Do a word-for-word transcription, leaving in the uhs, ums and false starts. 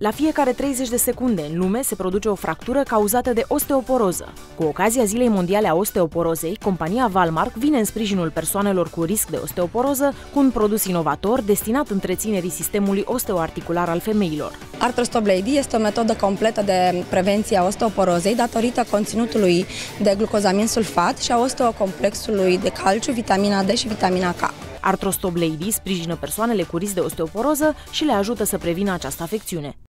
La fiecare treizeci de secunde în lume se produce o fractură cauzată de osteoporoză. Cu ocazia Zilei Mondiale a Osteoporozei, compania Valmark vine în sprijinul persoanelor cu risc de osteoporoză cu un produs inovator destinat întreținerii sistemului osteoarticular al femeilor. Arthrostoblady este o metodă completă de prevenție a osteoporozei datorită conținutului de glucozamin sulfat și a osteocomplexului de calciu, vitamina D și vitamina K. Arthrostoblady sprijină persoanele cu risc de osteoporoză și le ajută să prevină această afecțiune.